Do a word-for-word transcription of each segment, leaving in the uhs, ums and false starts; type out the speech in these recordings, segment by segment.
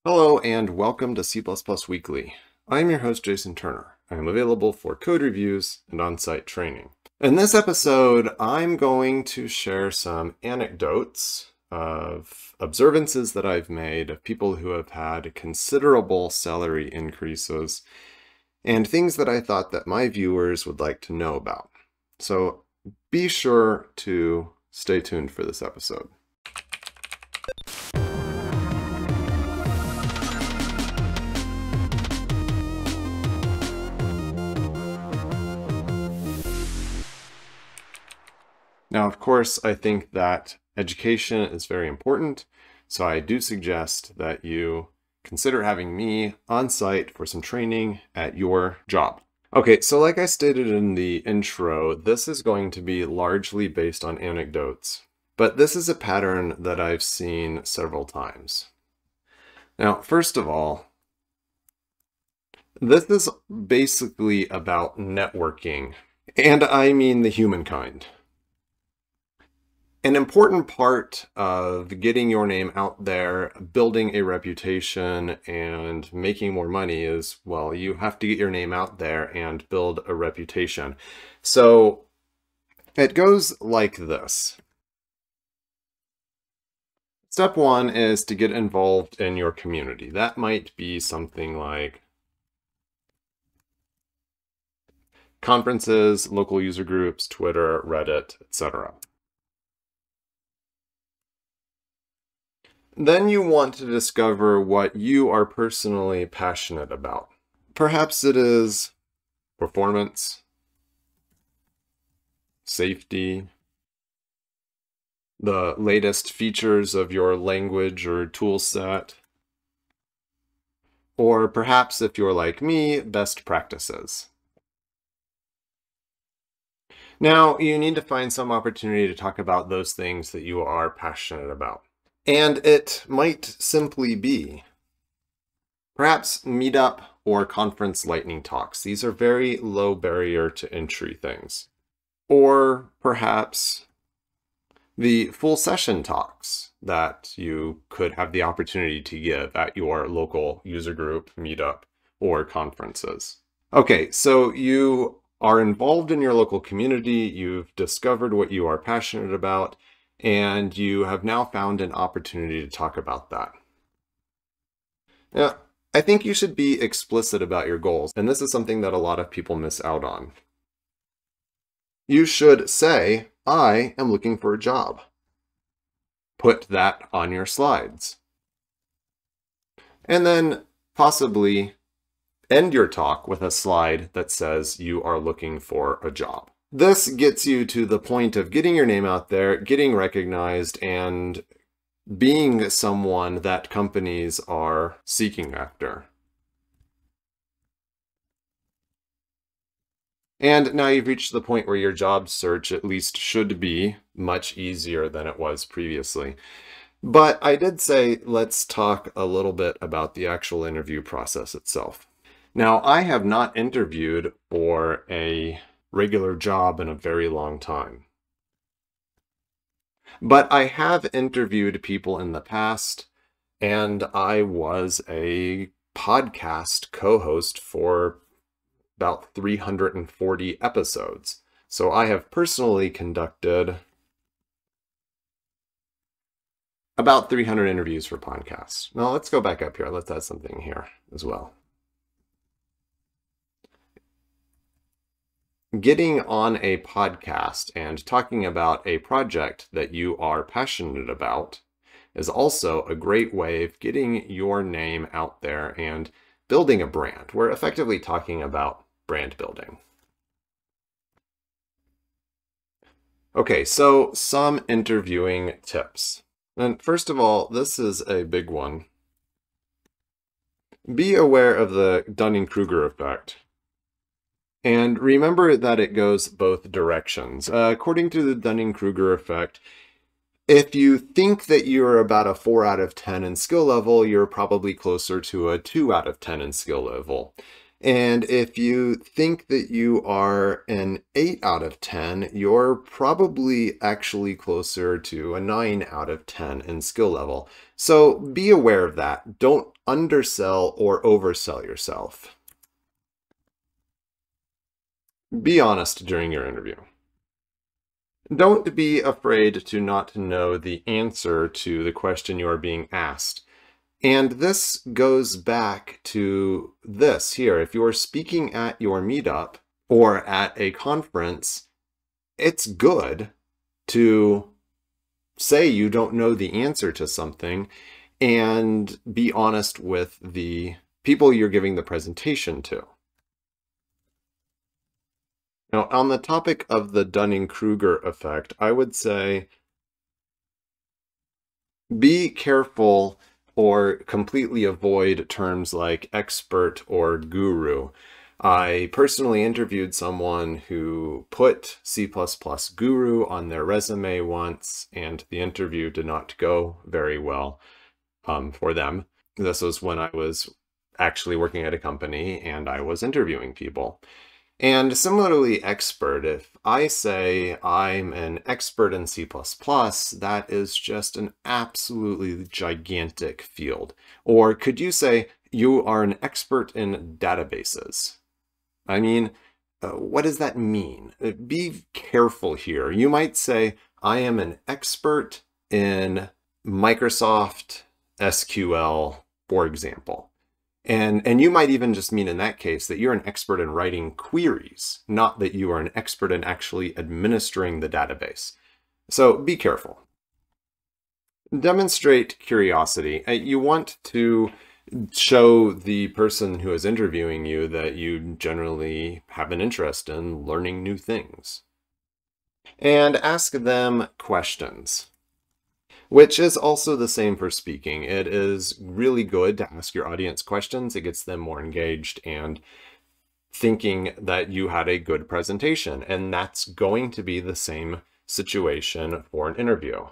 Hello and welcome to C plus plus Weekly. I'm your host, Jason Turner. I'm available for code reviews and on-site training. In this episode, I'm going to share some anecdotes of observances that I've made of people who have had considerable salary increases and things that I thought that my viewers would like to know about. So be sure to stay tuned for this episode. Now, of course, I think that education is very important, so I do suggest that you consider having me on site for some training at your job. Okay, so like I stated in the intro, this is going to be largely based on anecdotes, but this is a pattern that I've seen several times. Now, first of all, this is basically about networking, and I mean the humankind. An important part of getting your name out there, building a reputation, and making more money is, well, you have to get your name out there and build a reputation. So it goes like this. Step one is to get involved in your community. That might be something like conferences, local user groups, Twitter, Reddit, et cetera. Then you want to discover what you are personally passionate about. Perhaps it is performance, safety, the latest features of your language or tool set, or perhaps if you're like me, best practices. Now, you need to find some opportunity to talk about those things that you are passionate about. And it might simply be perhaps meetup or conference lightning talks. These are very low barrier to entry things. Or perhaps the full session talks that you could have the opportunity to give at your local user group, meetup, or conferences. Okay, so you are involved in your local community, you've discovered what you are passionate about, and you have now found an opportunity to talk about that. Now, I think you should be explicit about your goals, and this is something that a lot of people miss out on. You should say, I am looking for a job. Put that on your slides. And then possibly end your talk with a slide that says you are looking for a job. This gets you to the point of getting your name out there, getting recognized, and being someone that companies are seeking after. And now you've reached the point where your job search at least should be much easier than it was previously. But I did say, let's talk a little bit about the actual interview process itself. Now, I have not interviewed for a regular job in a very long time. But I have interviewed people in the past, and I was a podcast co-host for about three hundred forty episodes. So I have personally conducted about three hundred interviews for podcasts. Now let's go back up here. Let's add something here as well. Getting on a podcast and talking about a project that you are passionate about is also a great way of getting your name out there and building a brand. We're effectively talking about brand building. Okay, so some interviewing tips. And first of all, this is a big one. Be aware of the Dunning-Kruger effect. And remember that it goes both directions. Uh, according to the Dunning-Kruger effect, if you think that you're about a four out of ten in skill level, you're probably closer to a two out of ten in skill level. And if you think that you are an eight out of ten, you're probably actually closer to a nine out of ten in skill level. So be aware of that. Don't undersell or oversell yourself. Be honest during your interview. Don't be afraid to not know the answer to the question you are being asked. And this goes back to this here. If you're speaking at your meetup or at a conference, it's good to say you don't know the answer to something and be honest with the people you're giving the presentation to. Now, on the topic of the Dunning-Kruger effect, I would say be careful or completely avoid terms like expert or guru. I personally interviewed someone who put C plus plus guru on their resume once, and the interview did not go very well um, for them. This was when I was actually working at a company and I was interviewing people. And similarly, expert, if I say I'm an expert in C plus plus, that is just an absolutely gigantic field. Or could you say you are an expert in databases? I mean, uh, what does that mean? Uh, Be careful here. You might say, I am an expert in Microsoft S Q L, for example. And, and you might even just mean in that case that you're an expert in writing queries, not that you are an expert in actually administering the database. So be careful. Demonstrate curiosity. You want to show the person who is interviewing you that you generally have an interest in learning new things. And ask them questions, which is also the same for speaking. It is really good to ask your audience questions. It gets them more engaged and thinking that you had a good presentation. And that's going to be the same situation for an interview.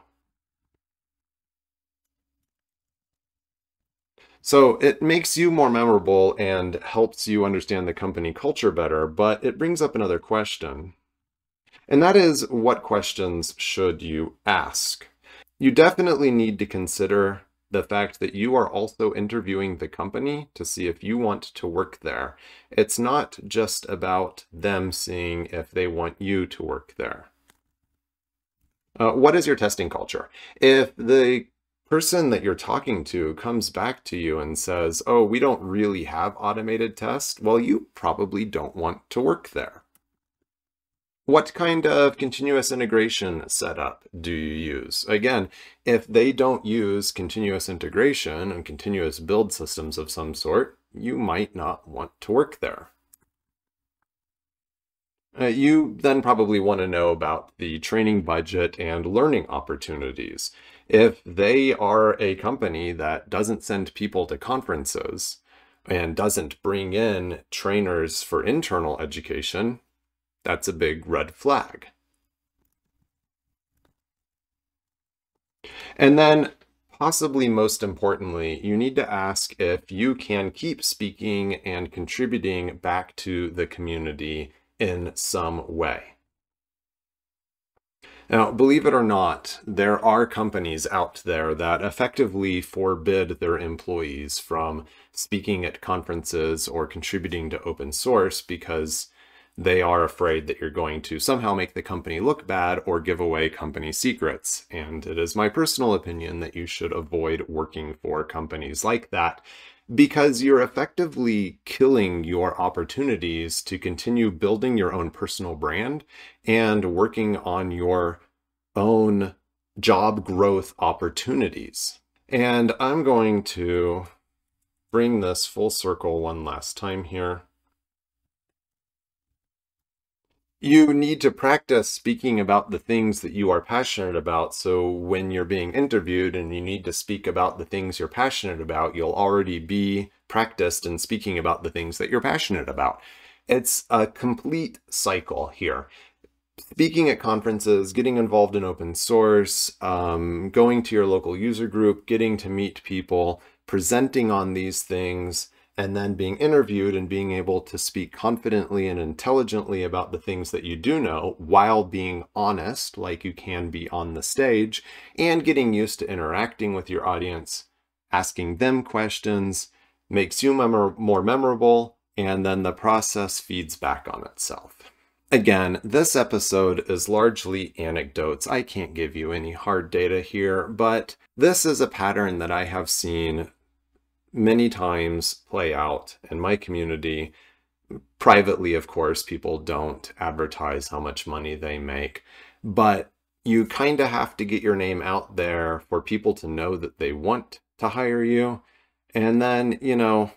So it makes you more memorable and helps you understand the company culture better, but it brings up another question. And that is, what questions should you ask? You definitely need to consider the fact that you are also interviewing the company to see if you want to work there. It's not just about them seeing if they want you to work there. Uh, what is your testing culture? If the person that you're talking to comes back to you and says, oh, we don't really have automated tests, well, you probably don't want to work there. What kind of continuous integration setup do you use? Again, if they don't use continuous integration and continuous build systems of some sort, you might not want to work there. Uh, you then probably want to know about the training budget and learning opportunities. If they are a company that doesn't send people to conferences and doesn't bring in trainers for internal education, that's a big red flag. And then, possibly most importantly, you need to ask if you can keep speaking and contributing back to the community in some way. Now, believe it or not, there are companies out there that effectively forbid their employees from speaking at conferences or contributing to open source because they are afraid that you're going to somehow make the company look bad or give away company secrets. And it is my personal opinion that you should avoid working for companies like that, because you're effectively killing your opportunities to continue building your own personal brand and working on your own job growth opportunities. And I'm going to bring this full circle one last time here. You need to practice speaking about the things that you are passionate about. So when you're being interviewed and you need to speak about the things you're passionate about, you'll already be practiced in speaking about the things that you're passionate about. It's a complete cycle here. Speaking at conferences, getting involved in open source, um, going to your local user group, getting to meet people, presenting on these things, and then being interviewed and being able to speak confidently and intelligently about the things that you do know while being honest, like you can be on the stage, and getting used to interacting with your audience, asking them questions, makes you mem- more memorable, and then the process feeds back on itself. Again, this episode is largely anecdotes. I can't give you any hard data here, but this is a pattern that I have seen many times play out in my community. Privately, of course, people don't advertise how much money they make, but you kind of have to get your name out there for people to know that they want to hire you. And then, you know,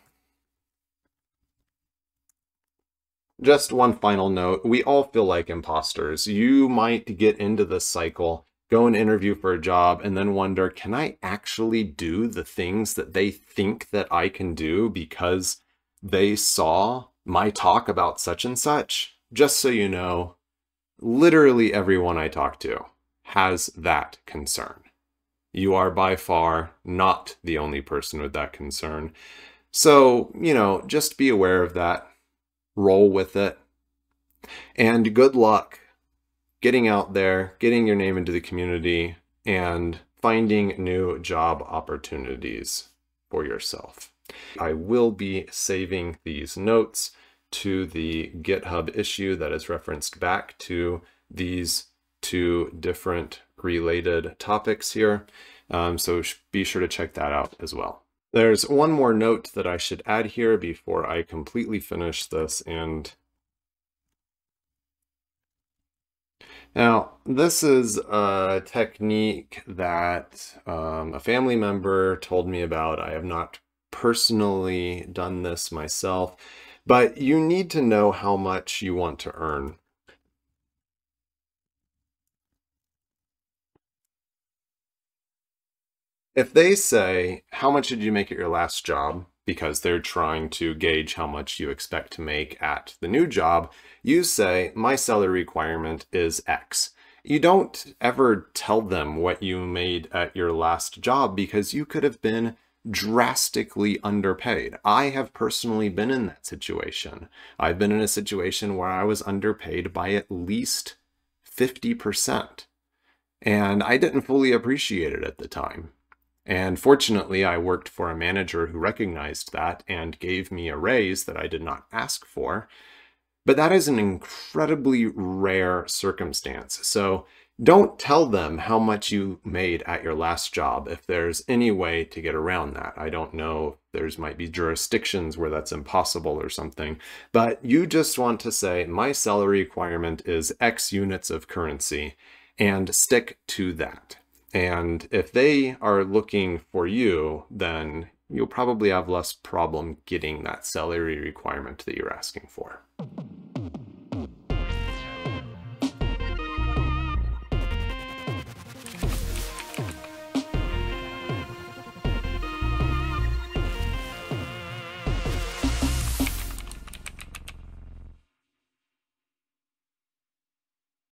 just one final note, we all feel like imposters. You might get into this cycle, go and interview for a job, and then wonder, can I actually do the things that they think that I can do because they saw my talk about such and such? Just so you know, literally everyone I talk to has that concern. You are by far not the only person with that concern. So, you know, just be aware of that. Roll with it, and good luck getting out there, getting your name into the community, and finding new job opportunities for yourself. I will be saving these notes to the GitHub issue that is referenced back to these two different related topics here, um, so be sure to check that out as well. There's one more note that I should add here before I completely finish this. And now, this is a technique that um, a family member told me about. I have not personally done this myself, but you need to know how much you want to earn. If they say, how much did you make at your last job? Because they're trying to gauge how much you expect to make at the new job, you say, my salary requirement is X. You don't ever tell them what you made at your last job because you could have been drastically underpaid. I have personally been in that situation. I've been in a situation where I was underpaid by at least fifty percent. And I didn't fully appreciate it at the time. And fortunately, I worked for a manager who recognized that and gave me a raise that I did not ask for. But that is an incredibly rare circumstance. So don't tell them how much you made at your last job if there's any way to get around that. I don't know, there's might be jurisdictions where that's impossible or something, but you just want to say, my salary requirement is X units of currency, and stick to that. And if they are looking for you, then you'll probably have less problem getting that salary requirement that you're asking for.